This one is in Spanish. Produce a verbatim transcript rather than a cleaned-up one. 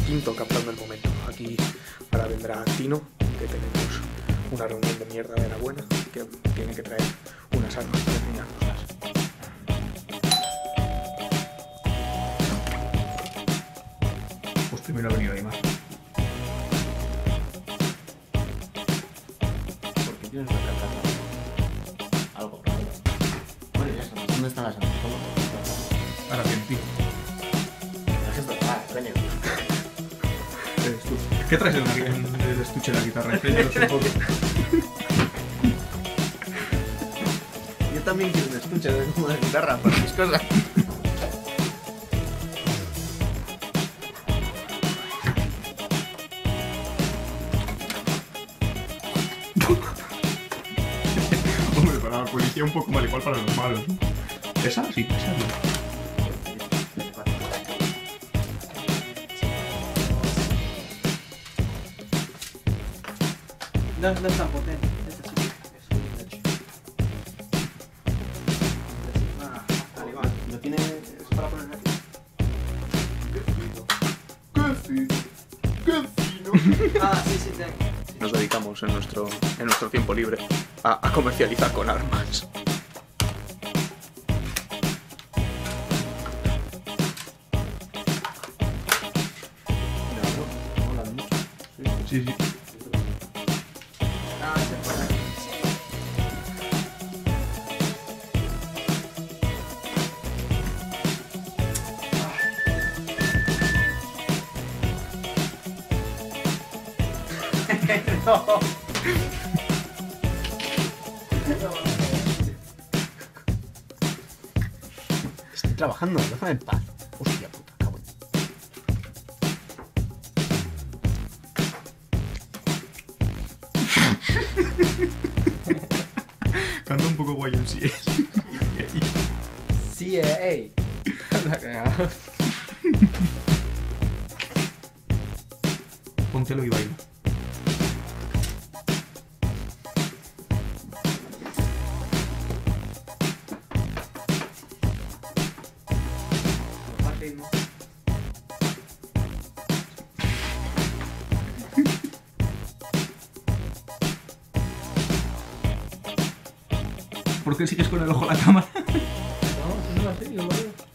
quinto captando el momento. Aquí ahora vendrá Tino, que tenemos una reunión de mierda de la buena, que tiene que traer unas armas para enseñárnoslas. Pues primero ha venido Aymar. Porque tienes que tratar algo raro. Bueno, ya está. ¿Dónde están las armas? Ahora bien, tío. Ah, coño. Eres tú. ¿Qué traes en, la, en el estuche de la guitarra? Enséñanos un poco. Yo también quiero un estuche de como de guitarra para mis cosas. Hombre, para la policía un poco mal igual para los malos, ¿no? ¿Esa? Sí, esa no. No, no es tan potente. Esta sí es un hecho. Ah, vale, va. ¿Lo tiene? ¿Es para poner aquí? ¡Qué fino! ¡Qué fino! Ah, sí, sí, tengo. Nos dedicamos en nuestro, en nuestro tiempo libre a, a comercializar con armas. Sí, sí. Ah, se fue. No. Estoy trabajando, déjame en paz. Hostia puta, cabrón. Canta un poco guay en sí. Sí, eh, ey. La cagada. Póntelo y baila. ¿Por qué sigues con el ojo a la cámara? No, no lo sé, yo lo veo.